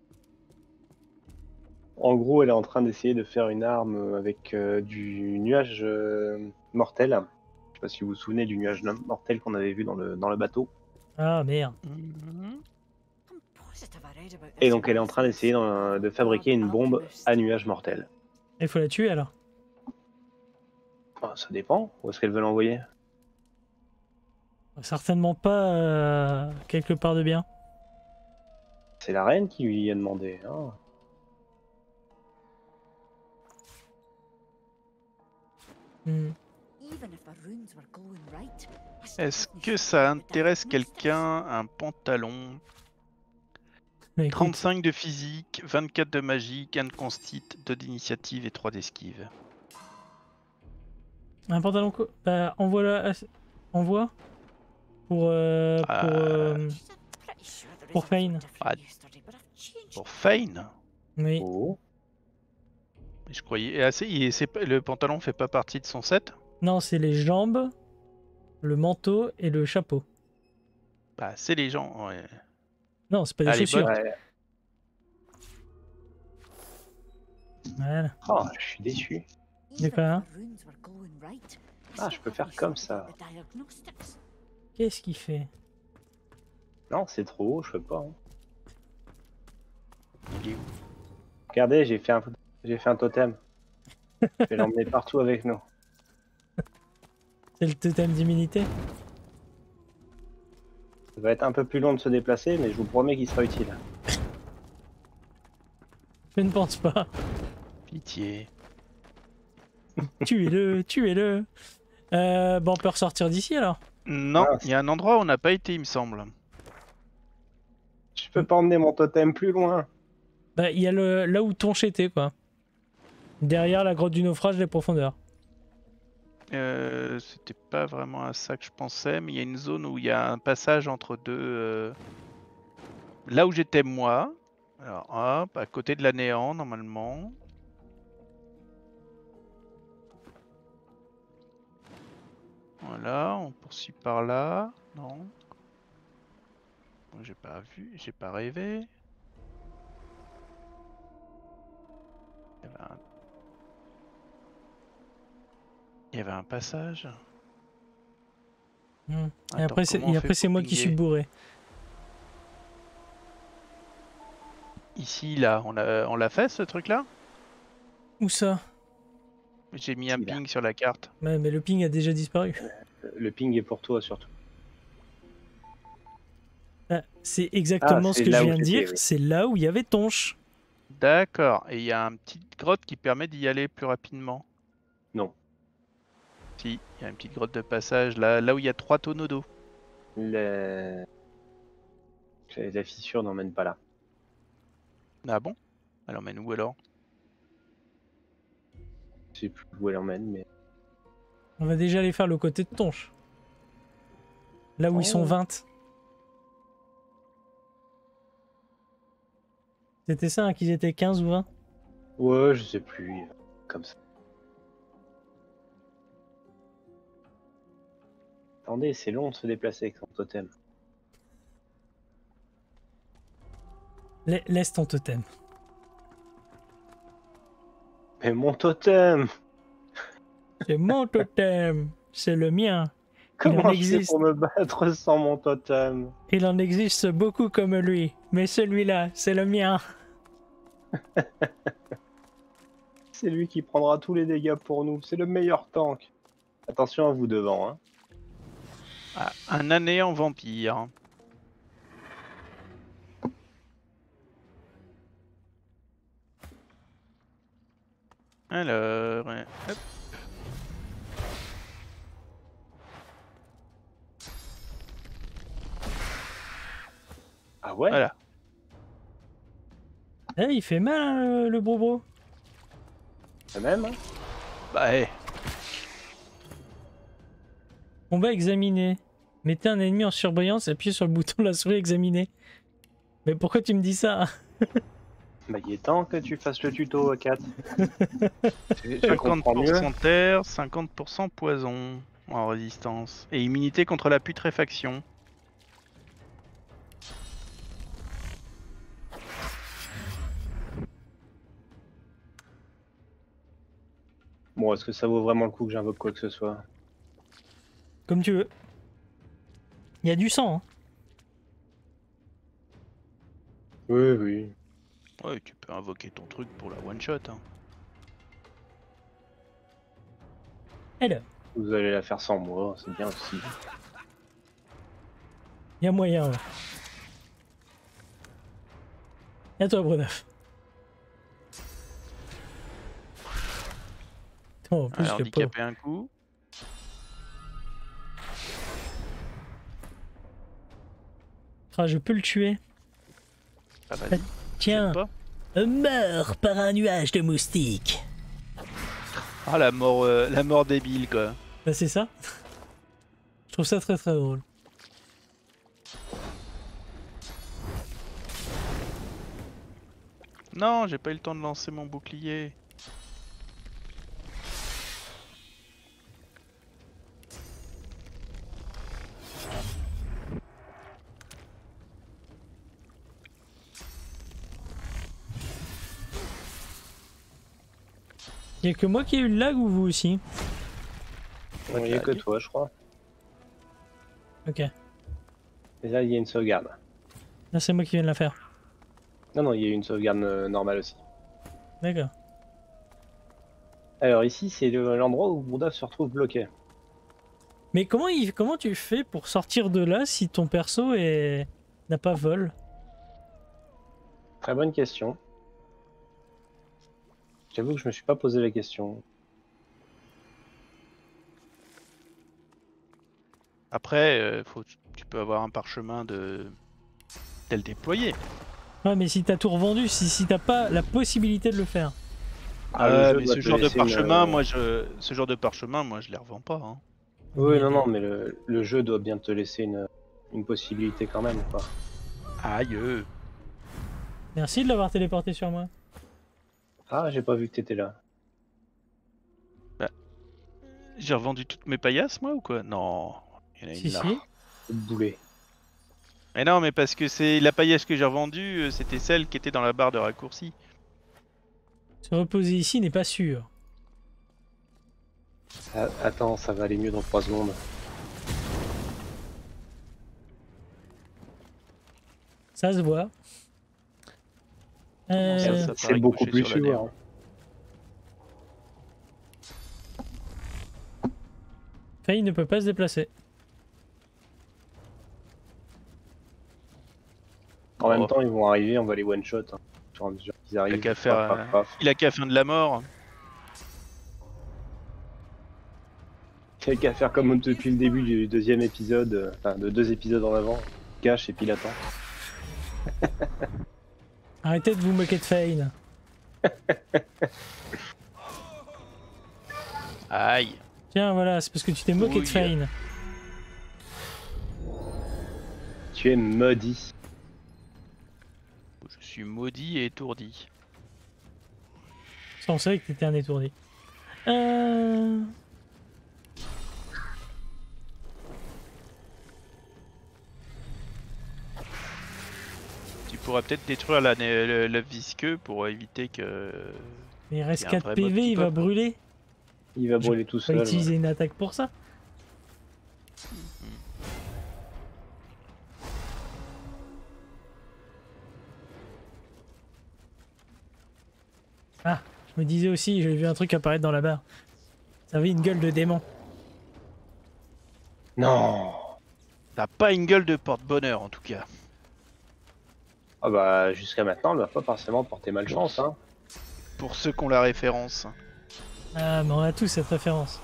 En gros, elle est en train d'essayer de faire une arme avec du nuage mortel. Je sais pas si vous vous souvenez du nuage mortel qu'on avait vu dans le bateau. Ah merde. Et donc elle est en train d'essayer de fabriquer une bombe à nuage mortel. Il faut la tuer alors. Ah, ça dépend. Où est-ce qu'elle veut l'envoyer? Certainement pas quelque part de bien. C'est la reine qui lui a demandé. Hein. Hmm. Est-ce que ça intéresse quelqu'un un pantalon? Mais écoute, 35 de physique, 24 de magie, 15 de constit, 2 d'initiative et 3 d'esquive. un pantalon bah, envoie pour Fane. Ah, pour Fane? Oui. Oh. Je croyais. Le pantalon fait pas partie de son set? Non, c'est les jambes, le manteau et le chapeau. Bah, c'est les gens. Ouais. Non, c'est pas des Ah, les chaussures. bottes. Ouais. Voilà. Oh, je suis déçu. De quoi, hein? Ah, je peux faire comme ça. Qu'est-ce qu'il fait? Non, c'est trop haut, je peux pas. Hein. Il est où? Regardez, j'ai fait un totem. Je vais l'emmener partout avec nous. C'est le totem d'immunité? Ça va être un peu plus long de se déplacer, mais je vous promets qu'il sera utile. Je ne pense pas. Pitié. Tuez-le, tuez-le. Bon, on peut ressortir d'ici alors. Non, Ah, il y a un endroit où on n'a pas été, il me semble. Je peux pas emmener mon totem plus loin. Bah, il y a là où Tonche était, quoi. Derrière la grotte du naufrage des profondeurs. C'était pas vraiment à ça que je pensais, mais il y a une zone où il y a un passage entre deux. Là où j'étais moi, Alors hop, à côté de la néant normalement. Voilà, on poursuit par là. Non. J'ai pas vu, j'ai pas rêvé. Il y avait un, il y avait un passage. Et Attends, après, comment on fait c'est pour moi qui suis pinguer? bourré. Ici, là, on l'a fait ce truc-là? Où ça? J'ai mis un Ici, là. ping sur la carte. Ouais, mais le ping a déjà disparu. Le ping est pour toi surtout. Ah, c'est exactement ce c'est que là je où viens de j'étais, dire. oui. C'est là où il y avait Tonche. D'accord. Et il y a une petite grotte qui permet d'y aller plus rapidement. Non. Si, il y a une petite grotte de passage là où il y a 3 tonneaux d'eau. La fissure n'emmène pas là. Ah bon? Elle emmène où alors? Je sais plus où elle emmène, mais... On va déjà aller faire le côté de Tonche. Là où ils sont Oh. 20. C'était ça, hein, qu'ils étaient 15 ou 20? Ouais, je sais plus. Comme ça. Attendez, c'est long de se déplacer avec son totem. Laisse ton totem. Mais mon totem! C'est mon totem. C'est le mien. Comment je fais existe. pour me battre sans mon totem? Il en existe beaucoup comme lui. Mais celui-là, c'est le mien. C'est lui qui prendra tous les dégâts pour nous. C'est le meilleur tank. Attention à vous devant, hein. Ah, un anéant vampire. Alors, hop. Ah ouais? Voilà. Eh, il fait mal, hein, le bro. Quand même, hein. Bah, Combat examiné. Mettez un ennemi en surbrillance et appuyez sur le bouton de la souris examiner. Mais pourquoi tu me dis ça? Bah, il est temps que tu fasses le tuto, 4. Je comprends mieux. 50% terre, 50% poison en résistance. Et immunité contre la putréfaction. Bon, est-ce que ça vaut vraiment le coup que j'invoque quoi que ce soit? Comme tu veux. Il y a du sang, hein. Oui, oui. Ouais, tu peux invoquer ton truc pour la one shot. Hein. Alors, Vous allez la faire sans moi, c'est bien aussi. il y a moyen, ouais. Et à toi, Brodaf. Oh, en plus, Alors, le pauvre. handicapé un coup. Ah, je peux le tuer. Ah, vas-y. Tiens, Pas. meurs par un nuage de moustiques. Ah, la mort débile, quoi. Bah, c'est ça. Je trouve ça très très drôle. Non, j'ai pas eu le temps de lancer mon bouclier. Il y a que moi qui ai eu le lag ou vous aussi? Il n'y a que toi, je crois. Ok. Et là, il y a une sauvegarde. Là, c'est moi qui viens de la faire. Non, il y a une sauvegarde normale aussi. D'accord. Alors ici, c'est l'endroit où Bourdaf se retrouve bloqué. Mais comment tu fais pour sortir de là si ton perso n'a pas vol? Très bonne question. J'avoue que je me suis pas posé la question. Après, tu peux avoir un parchemin tel déployé. Ouais, mais si t'as tout revendu, si t'as pas la possibilité de le faire. Le jeu Mais doit ce te genre de laisser parchemin, une- moi, je les revends pas. Hein. Oui, non, mais le jeu doit bien te laisser une possibilité quand même, quoi. Aïe. Merci de l'avoir téléporté sur moi. Ah, j'ai pas vu que t'étais là. J'ai revendu toutes mes paillasses, moi, ou quoi? Non. Il y en a Si, une là. si. Boulet. Mais non, mais parce que c'est la paillasse que j'ai revendue, c'était celle qui était dans la barre de raccourci. Se reposer ici n'est pas sûr. Ah, attends, ça va aller mieux dans 3 secondes. Ça se voit. Comment ça, ça C'est paraît beaucoup couché plus sur la sûr. nerf. Hein. Faye ne peut pas se déplacer. En même Oh. temps, ils vont arriver, on va les one shot. Hein. Au fur et à mesure qu'ils Il a arrivent. qu'à faire, paf, paf. il a qu'à faire de la mort. Il a qu'à faire comme depuis le début du deuxième épisode, enfin de 2 épisodes en avant. Cache et puis il attend. Arrêtez de vous moquer de Fane. Aïe. Tiens, voilà, c'est parce que tu t'es moqué de Oui. Fane. Tu es maudit. Je suis maudit et étourdi. Ça, on savait que t'étais un étourdi. Tu pourrais peut-être détruire la visqueux pour éviter que... Mais il reste Il y a un 4 vrai PV, mode qui il va pop. brûler. Il va Je brûler tout On seul. va utiliser une attaque pour ça. Ah, je me disais aussi, j'ai vu un truc apparaître dans la barre. Ça avait une gueule de démon. Non. T'as pas une gueule de porte-bonheur en tout cas. Ah bah jusqu'à maintenant, elle va pas forcément porter malchance. Hein. Pour ceux qui ont la référence. Ah, mais on a tous cette référence.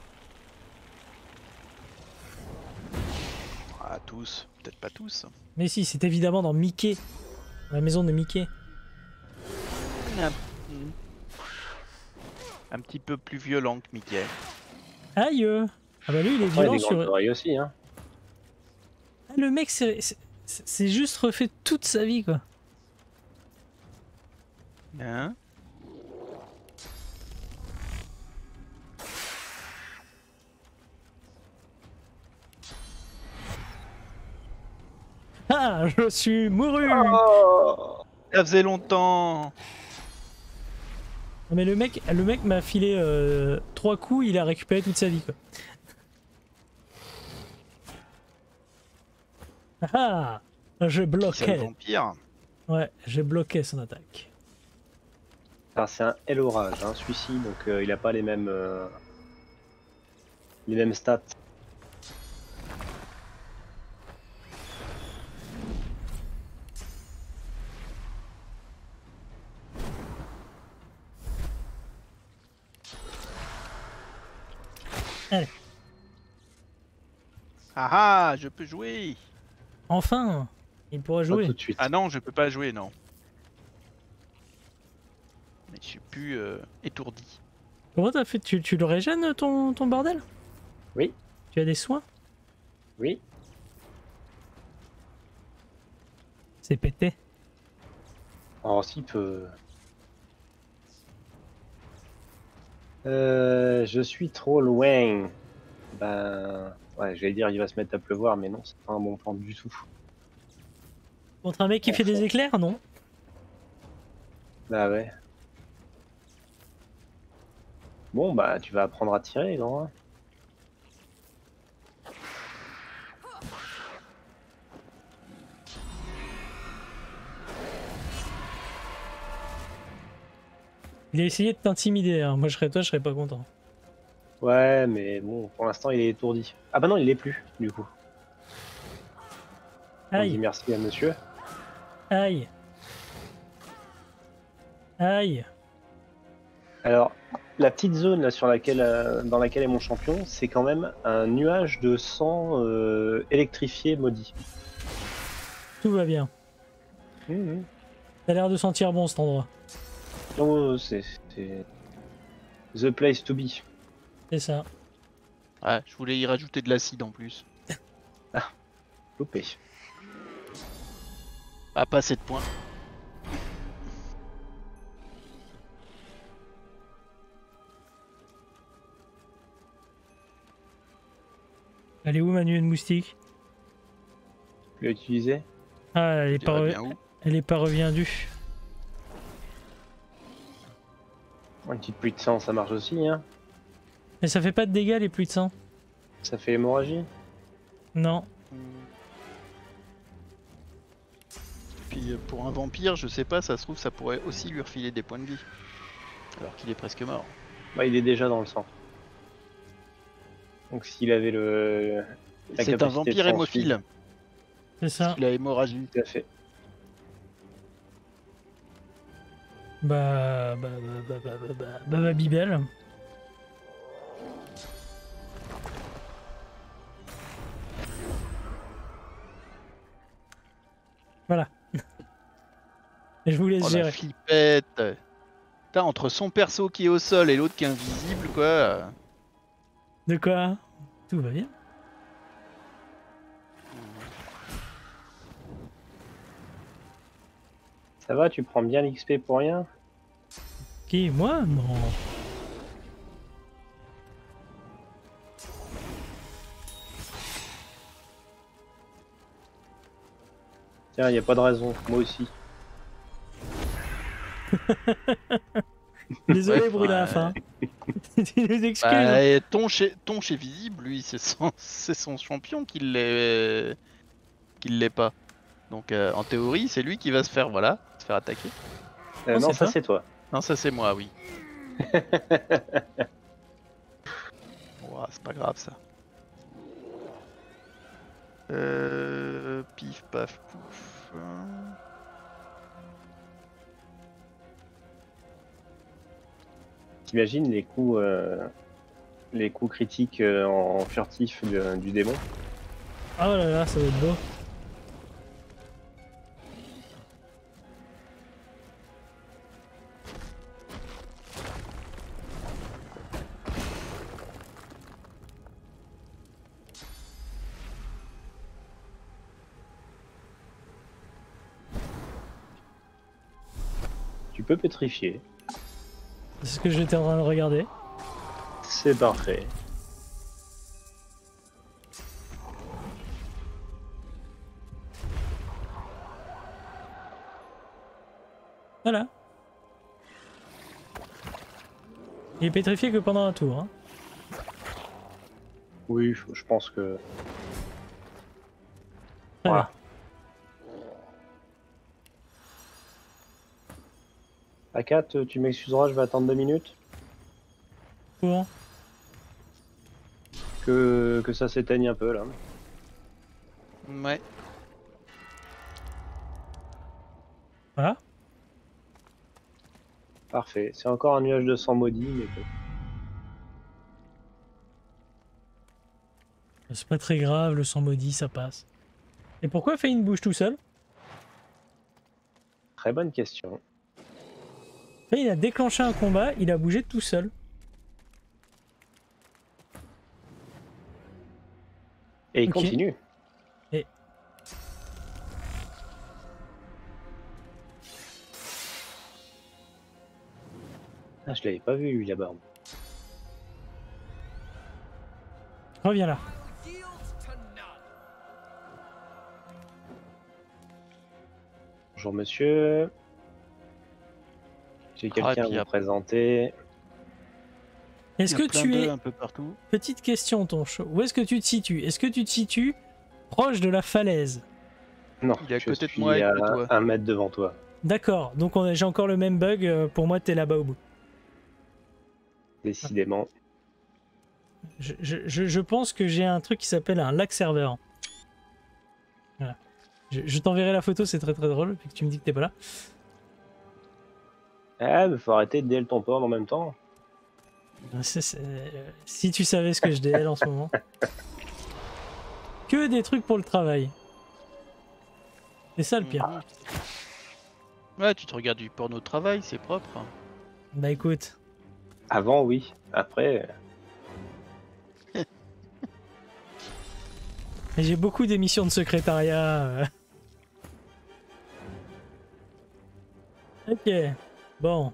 Ah, tous. Peut-être pas tous. Mais si, c'est évidemment dans Mickey. Dans la maison de Mickey. Un petit peu plus violent que Mickey. Aïe Ah bah lui, il est Après, il y a violent des grandes sur... oreilles aussi. Hein. Ah, le mec, c'est juste refait toute sa vie, quoi. Hein? Ah, je suis mouru. Oh Ça faisait longtemps. Non, mais le mec m'a filé 3 coups, il a récupéré toute sa vie, quoi. Ah, je C'est le bloquais. vampire. Ouais, j'ai bloqué son attaque. Alors, c'est un Hell Orage, hein, celui-ci, donc il a pas les mêmes stats. Allez, Ah ah, je peux jouer. enfin, il pourra Pas jouer. tout de suite. Ah non, je peux pas jouer, non. Mais je suis plus étourdi. Comment t'as fait? Tu le régènes ton bordel? Oui, Tu as des soins? oui. C'est pété. Alors s'il peut. Je suis trop loin. Ben, ouais, j'allais dire il va se mettre à pleuvoir, mais non, c'est pas un bon plan du tout. Contre un mec qui fait des éclairs, non? Bah ouais. Bon bah tu vas apprendre à tirer, non hein. Il a essayé de t'intimider, hein. Moi je serais toi, je serais pas content. Ouais, mais bon, pour l'instant il est étourdi. Ah bah non, il l'est plus, du coup. On dit Aïe, merci à monsieur. aïe. Aïe. Alors, la petite zone là, dans laquelle est mon champion, c'est quand même un nuage de sang électrifié maudit. Tout va bien. Mhm. T'as l'air de sentir bon cet endroit. Oh, c'est the place to be. C'est ça. Ah, je voulais y rajouter de l'acide en plus. Loupé. Ah, pas 7 points. Elle est où ma nuée de moustique? Tu l'as utilisé? Ah, elle est Je pas, dirais bien où. elle est pas reviendue. Une petite pluie de sang, ça marche aussi, hein. Mais ça fait pas de dégâts les pluies de sang? Ça fait hémorragie. Non. Puis pour un vampire, je sais pas, ça se trouve, ça pourrait aussi lui refiler des points de vie. Alors qu'il est presque mort. Bah, il est déjà dans le sang. Donc s'il avait la C'est un capacité de vampire s'enfuir, hémophile. C'est ça. Il a hémorragie. tout à fait. Bah, Bibel. Voilà. Et je vous laisse Oh la gérer. flippette. Putain, entre son perso qui est au sol et l'autre qui est invisible, quoi. De quoi? Tout va bien. Ça va, tu prends bien l'XP pour rien? Qui? Moi? Non. Tiens, y a pas de raison, moi aussi. Désolé, Ouais, Brulaf, hein. Tu nous excuses. Bah, et Tonche est visible, lui, c'est son champion qui l'est pas. Donc en théorie, c'est lui qui va se faire, voilà, se faire attaquer. Non, Non, c'est ça pas. c'est toi. Non, ça c'est moi, oui. Ouah, c'est pas grave ça. Pif paf pouf. T'imagines les coups critiques en furtif du démon? Oh là là, ça va être beau. Tu peux pétrifier. C'est ce que j'étais en train de regarder. C'est parfait. Voilà. Il est pétrifié que pendant un tour. Hein. Oui, je pense que... Très Voilà. Akat, tu m'excuseras, je vais attendre 2 minutes. bien. Pour. Que ça s'éteigne un peu là. Ouais. Voilà. Parfait. C'est encore un nuage de sang maudit, mais bon. C'est pas très grave, le sang maudit, ça passe. Et pourquoi Fane bouge tout seul? Très bonne question. Fane a déclenché un combat, il a bougé tout seul. Et il Ok. continue. Et- Ah, je l'avais pas vu lui, la barbe. Reviens là. Bonjour monsieur. J'ai quelqu'un puis à vous après- présenter. Est-ce Il y a que plein tu d'œufs es... un peu partout. Petite question, Tonche. Où est-ce que tu te situes? Est-ce que tu te situes proche de la falaise? Non, Il est à je côté de suis moi avec à le toit. 1 mètre devant toi. D'accord, donc j'ai encore le même bug. Pour moi, t'es là-bas au bout. Décidément. Je pense que j'ai un truc qui s'appelle un lac serveur. Voilà. Je t'enverrai la photo, c'est très très drôle, puis que tu me dis que t'es pas là. Ah, mais faut arrêter de DL ton porn en même temps. Si tu savais ce que je DL en ce moment. Que des trucs pour le travail. C'est ça le pire. Ouais, tu te regardes du porno de travail, c'est propre. Bah écoute, Avant, oui. Après, j'ai beaucoup d'émissions de secrétariat. Ok, bon.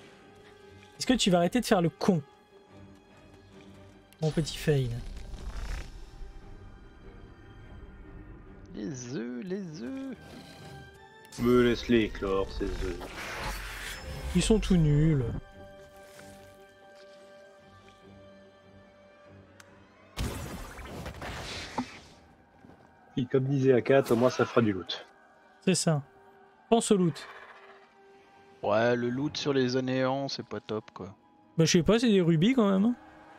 Est-ce que tu vas arrêter de faire le con? Mon petit Fane. Les œufs, les œufs. Me laisse-les éclore, ces œufs. Ils sont tout nuls. Et comme disait Akat, au moins ça fera du loot. C'est ça. Pense au loot. Ouais, le loot sur les néants, c'est pas top quoi. Bah je sais pas, c'est des rubis quand même. Hein.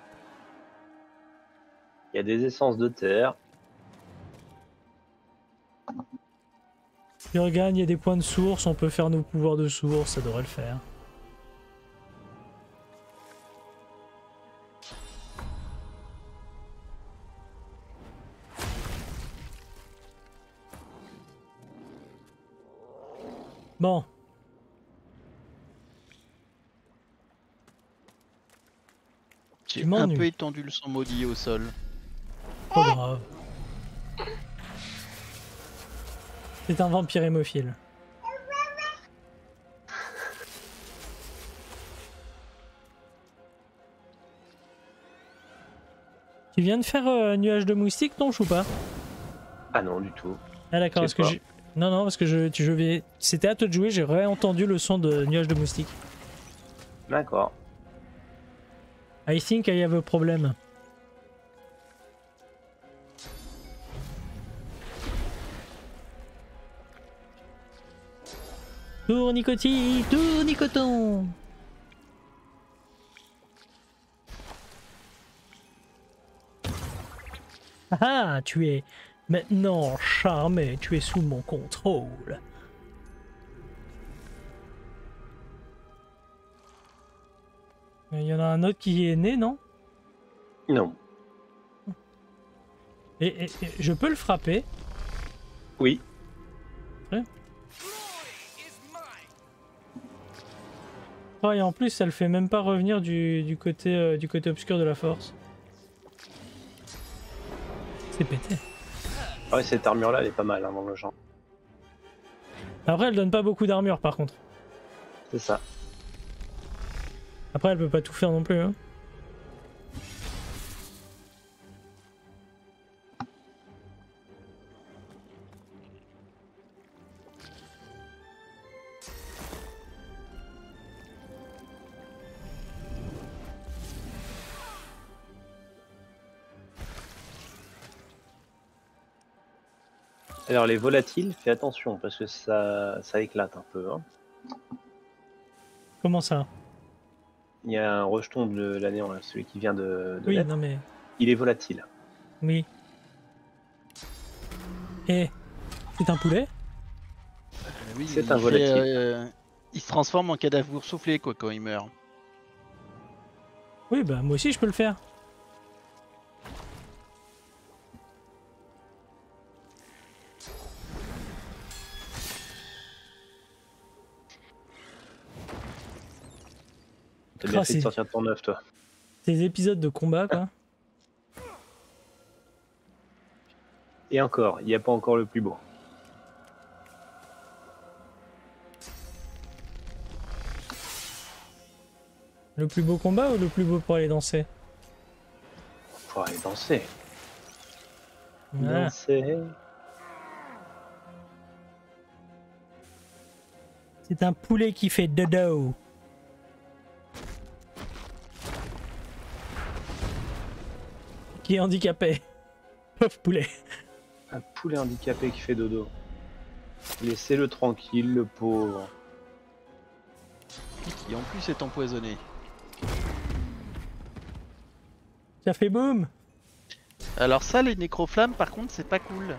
Il y a des essences de terre. Puis regarde, il y a des points de source, on peut faire nos pouvoirs de source, ça devrait le faire. Bon. J'ai Tu un m'ennuies. peu étendu le sang maudit au sol. Pas grave. C'est un vampire hémophile. Tu viens de faire nuage de moustiques, non, ou pas? Ah non, du tout. Ah d'accord, parce Je sais que pas. j'ai... Non, non, parce que je vais... C'était à toi de jouer, j'ai réentendu le son de nuage de moustiques. D'accord. I think I have a problem. Tournicotis, tournicoton. Ah, tu es maintenant charmé, tu es sous mon contrôle. Il y en a un autre qui est né, non? Non. Et je peux le frapper. Oui. Oh, et en plus, ça le fait même pas revenir du côté obscur de la force. C'est pété. Ouais, cette armure-là, elle est pas mal hein, dans le genre. Après, elle donne pas beaucoup d'armure par contre. C'est ça. Après, elle peut pas tout faire non plus. Hein. Alors les volatiles, fais attention parce que ça éclate un peu. Hein. Comment ça? Il y a un rejeton de la néant, là, celui qui vient de Oui, l'être. non mais... Il est volatile. Oui. Et... C'est un poulet? Oui, C'est un volatile. Il se transforme en cadavre soufflé quoi quand il meurt. Oui, bah moi aussi je peux le faire. T'as bien Ah, fait de c'est- sortir de ton œuf, toi. Ces épisodes de combat, quoi. Et encore, il n'y a pas encore le plus beau. Le plus beau combat ou le plus beau pour aller danser? Faut aller danser. Voilà. Danser. C'est un poulet qui fait dodo. Qui est handicapé. Pauvre poulet. Un poulet handicapé qui fait dodo. Laissez-le tranquille, le pauvre. Qui en plus est empoisonné. Ça fait boum. Alors ça, les nécroflammes, par contre, c'est pas cool.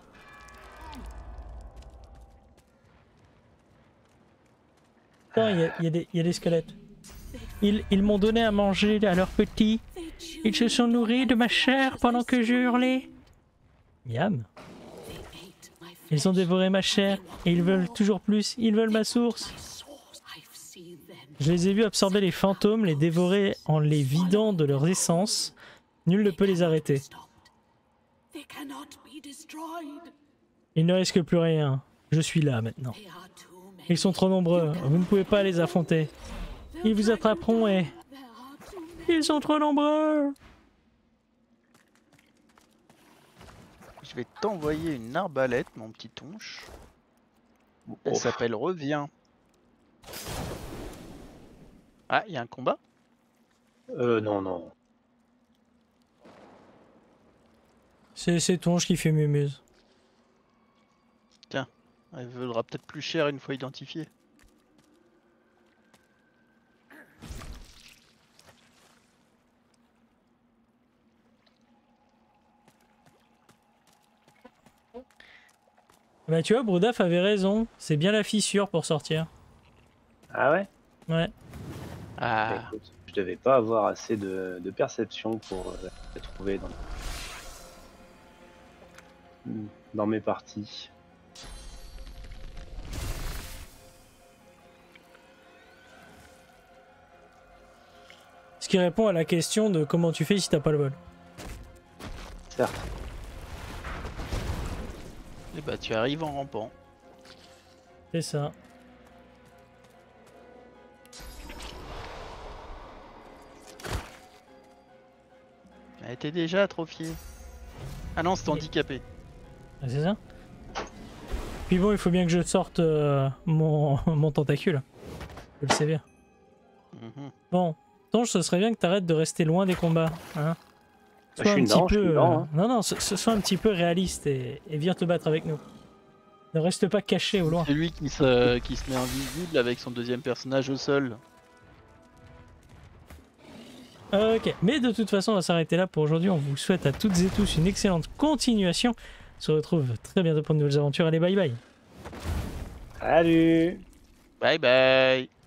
Attends, il y a des squelettes. Ils m'ont donné à manger à leurs petits. Ils se sont nourris de ma chair pendant que je hurlais. Miam. Ils ont dévoré ma chair et ils veulent toujours plus. Ils veulent ma source. Je les ai vus absorber les fantômes, les dévorer en les vidant de leur essence. Nul ne peut les arrêter. Il ne risque plus rien. Je suis là maintenant. Ils sont trop nombreux. Vous ne pouvez pas les affronter. Ils vous attraperont et... Ils sont trop nombreux. Je vais t'envoyer une arbalète, mon petit tonche. Elle s'appelle Reviens. Ah, il y a un combat? Non, non. C'est Tonge qui fait mumuse. Tiens, elle vaudra peut-être plus cher une fois identifiée. Bah tu vois, Broudaf avait raison. C'est bien la fissure pour sortir. Ah ouais? Ouais. Ah, Écoute, je devais pas avoir assez de perception pour la trouver dans mes parties. Ce qui répond à la question de comment tu fais si t'as pas le vol. Certes. et bah tu arrives en rampant. C'est ça. Elle était déjà atrophiée. Ah non, c'est handicapé. Ah, c'est ça. Puis bon, il faut bien que je sorte mon tentacule. Je le sais bien. Mhm. Bon, Tonge, ce serait bien que t'arrêtes de rester loin des combats. Hein. Je suis dedans, je suis dedans, hein. Non, non, sois un petit peu réaliste et viens te battre avec nous. Ne reste pas caché au loin. C'est lui qui se met invisible avec son deuxième personnage au sol. Ok, mais de toute façon, on va s'arrêter là pour aujourd'hui. On vous souhaite à toutes et tous une excellente continuation. On se retrouve très bientôt pour de nouvelles aventures. Allez, bye bye. Salut! Bye bye.